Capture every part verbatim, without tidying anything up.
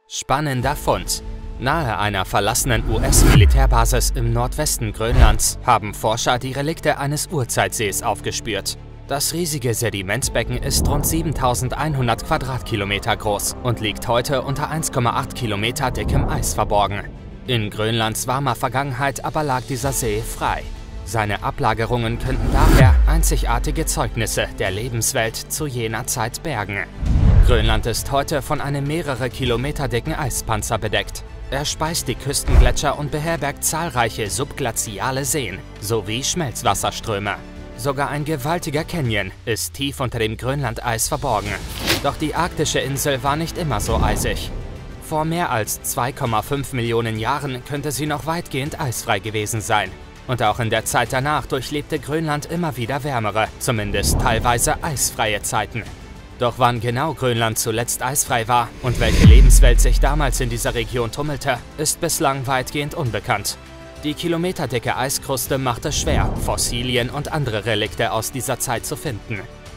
Spannender Fund. Nahe einer verlassenen U S-Militärbasis im Nordwesten Grönlands haben Forscher die Relikte eines Urzeitsees aufgespürt. Das riesige Sedimentbecken ist rund siebentausendeinhundert Quadratkilometer groß und liegt heute unter eins Komma acht Kilometer dickem Eis verborgen. In Grönlands warmer Vergangenheit aber lag dieser See frei. Seine Ablagerungen könnten daher einzigartige Zeugnisse der Lebenswelt zu jener Zeit bergen. Grönland ist heute von einem mehrere Kilometer dicken Eispanzer bedeckt. Er speist die Küstengletscher und beherbergt zahlreiche subglaziale Seen sowie Schmelzwasserströme. Sogar ein gewaltiger Canyon ist tief unter dem Grönlandeis verborgen. Doch die arktische Insel war nicht immer so eisig. Vor mehr als zwei Komma fünf Millionen Jahren könnte sie noch weitgehend eisfrei gewesen sein. Und auch in der Zeit danach durchlebte Grönland immer wieder wärmere, zumindest teilweise eisfreie Zeiten. Doch wann genau Grönland zuletzt eisfrei war und welche Lebenswelt sich damals in dieser Region tummelte, ist bislang weitgehend unbekannt. Die kilometerdicke Eiskruste macht es schwer, Fossilien und andere Relikte aus dieser Zeit zu finden.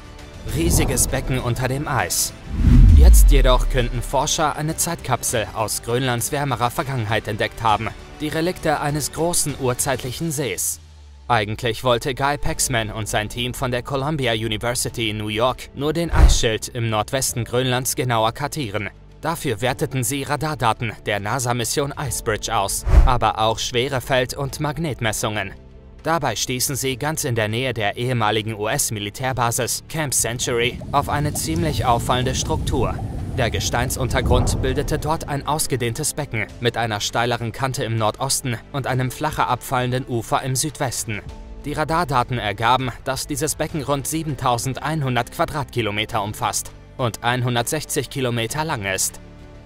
Riesiges Becken unter dem Eis. Jetzt jedoch könnten Forscher eine Zeitkapsel aus Grönlands wärmerer Vergangenheit entdeckt haben. Die Relikte eines großen urzeitlichen Sees. Eigentlich wollte Guy Paxman und sein Team von der Columbia University in New York nur den Eisschild im Nordwesten Grönlands genauer kartieren. Dafür werteten sie Radardaten der NASA-Mission Icebridge aus, aber auch Schwerefeld- und Magnetmessungen. Dabei stießen sie ganz in der Nähe der ehemaligen U S-Militärbasis Camp Century auf eine ziemlich auffallende Struktur. Der Gesteinsuntergrund bildete dort ein ausgedehntes Becken mit einer steileren Kante im Nordosten und einem flacher abfallenden Ufer im Südwesten. Die Radardaten ergaben, dass dieses Becken rund siebentausendeinhundert Quadratkilometer umfasst und hundertsechzig Kilometer lang ist.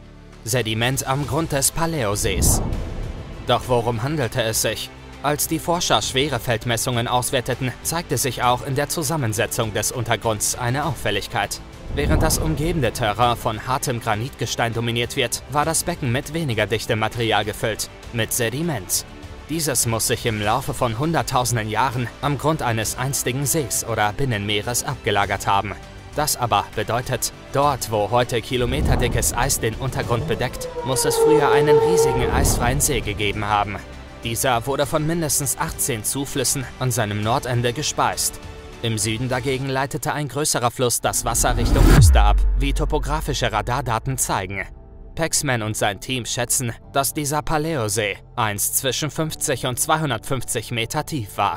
Sediment am Grund des Paläosees. Doch worum handelte es sich? Als die Forscher Schwerefeldmessungen auswerteten, zeigte sich auch in der Zusammensetzung des Untergrunds eine Auffälligkeit. Während das umgebende Terrain von hartem Granitgestein dominiert wird, war das Becken mit weniger dichtem Material gefüllt, mit Sediment. Dieses muss sich im Laufe von hunderttausenden Jahren am Grund eines einstigen Sees oder Binnenmeeres abgelagert haben. Das aber bedeutet, dort, wo heute kilometerdickes Eis den Untergrund bedeckt, muss es früher einen riesigen eisfreien See gegeben haben. Dieser wurde von mindestens achtzehn Zuflüssen an seinem Nordende gespeist. Im Süden dagegen leitete ein größerer Fluss das Wasser Richtung Küste ab, wie topografische Radardaten zeigen. Paxman und sein Team schätzen, dass dieser Paläosee einst zwischen fünfzig und zweihundertfünfzig Meter tief war.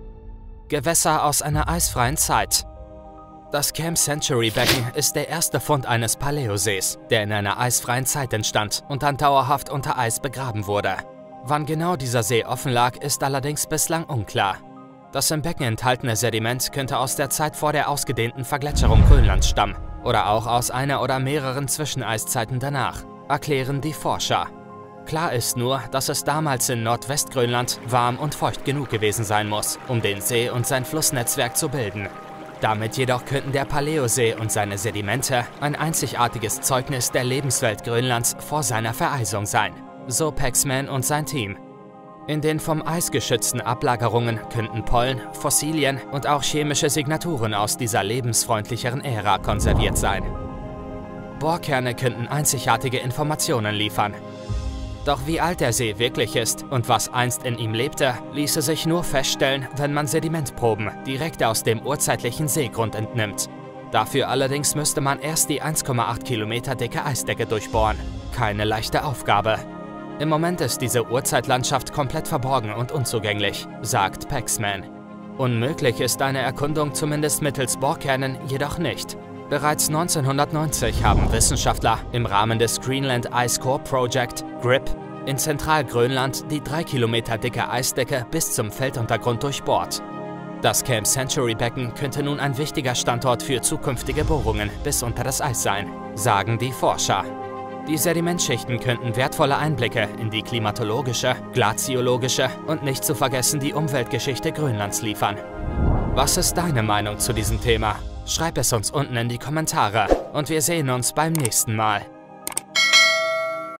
Gewässer aus einer eisfreien Zeit. Das Camp Century Becken ist der erste Fund eines Paläosees, der in einer eisfreien Zeit entstand und dann dauerhaft unter Eis begraben wurde. Wann genau dieser See offen lag, ist allerdings bislang unklar. Das im Becken enthaltene Sediment könnte aus der Zeit vor der ausgedehnten Vergletscherung Grönlands stammen oder auch aus einer oder mehreren Zwischeneiszeiten danach, erklären die Forscher. Klar ist nur, dass es damals in Nordwestgrönland warm und feucht genug gewesen sein muss, um den See und sein Flussnetzwerk zu bilden. Damit jedoch könnten der Paläosee und seine Sedimente ein einzigartiges Zeugnis der Lebenswelt Grönlands vor seiner Vereisung sein, so Paxman und sein Team. In den vom Eis geschützten Ablagerungen könnten Pollen, Fossilien und auch chemische Signaturen aus dieser lebensfreundlicheren Ära konserviert sein. Bohrkerne könnten einzigartige Informationen liefern. Doch wie alt der See wirklich ist und was einst in ihm lebte, ließe sich nur feststellen, wenn man Sedimentproben direkt aus dem urzeitlichen Seegrund entnimmt. Dafür allerdings müsste man erst die eins Komma acht Kilometer dicke Eisdecke durchbohren. Keine leichte Aufgabe. Im Moment ist diese Urzeitlandschaft komplett verborgen und unzugänglich, sagt Paxman. Unmöglich ist eine Erkundung zumindest mittels Bohrkernen jedoch nicht. Bereits neunzehnhundertneunzig haben Wissenschaftler im Rahmen des Greenland Ice Core Project, GRIP, in Zentralgrönland die drei Kilometer dicke Eisdecke bis zum Felduntergrund durchbohrt. Das Camp Century Becken könnte nun ein wichtiger Standort für zukünftige Bohrungen bis unter das Eis sein, sagen die Forscher. Die Sedimentschichten könnten wertvolle Einblicke in die klimatologische, glaziologische und nicht zu vergessen die Umweltgeschichte Grönlands liefern. Was ist deine Meinung zu diesem Thema? Schreib es uns unten in die Kommentare und wir sehen uns beim nächsten Mal.